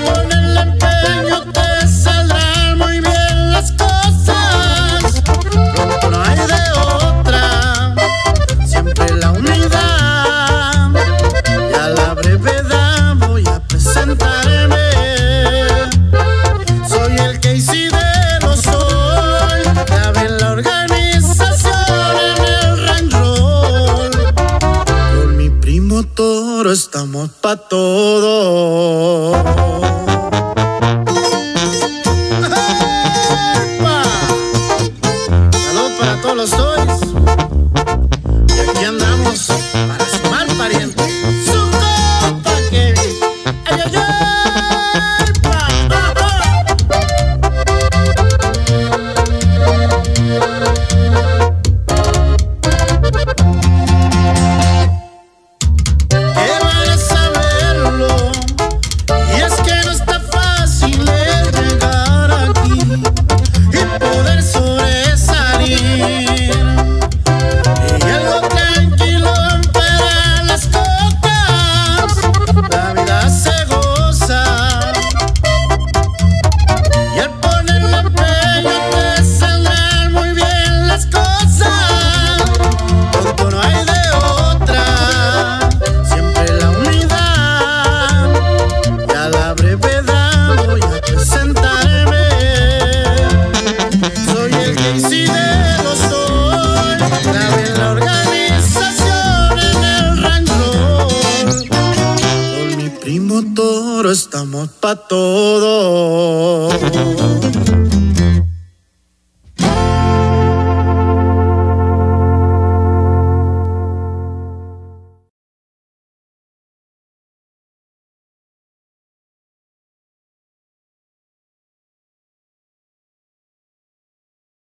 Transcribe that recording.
ponerle empeño te saldrán muy bien las cosas. Pronto no hay de otra, siempre la unidad. Y a la brevedad voy a presentarme. Soy el que Isidero soy, clave en la organización en el Ranch Roll. Con mi primo Toro estamos pa' todo. Salud para todos los toys. Y aquí andamos para sumar pariente. Su compa Kevin. ¡Ay, ay, ay! Toro estamos pa' todo.